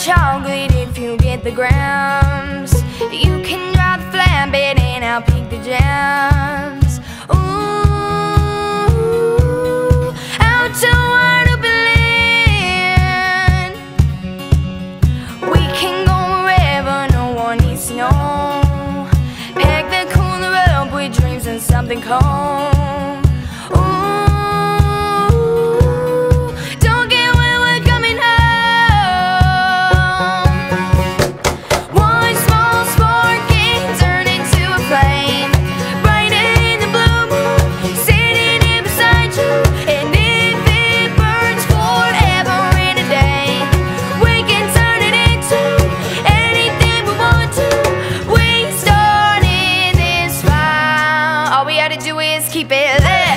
chocolate if you get the grams. You can drop the flatbed and I'll pick the jams. Ooh, out to wide open land. We can go wherever, no one needs to know. Pack the cooler up with dreams and something cold. Keep it lit.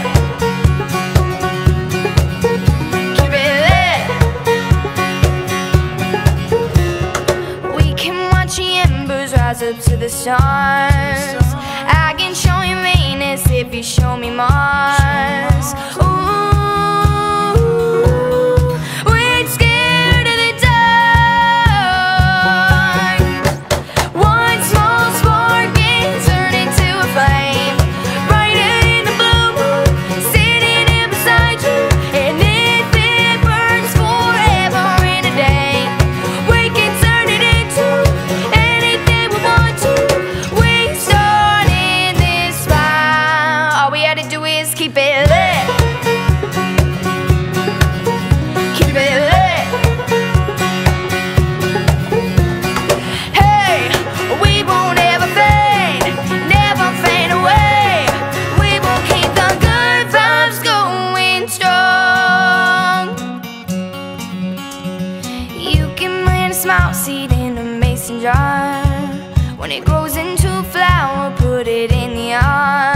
Keep it lit. We can watch the embers rise up to the stars. I can show you Venus if you show me Mars. Ooh, we're scared of the dark. One small spark can turn into a flame. Keep it lit. Keep it lit. Hey, we won't ever fade, never fade away. We will keep the good vibes going strong. You can plant a small seed in a mason jar. When it grows into a flower, put it in the yard.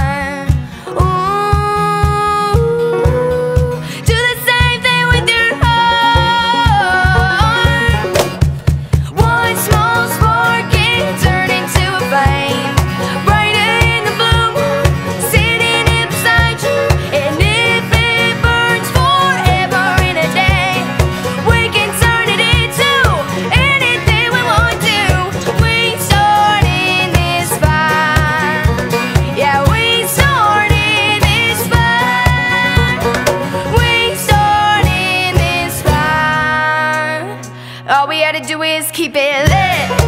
All we had to do is keep it lit.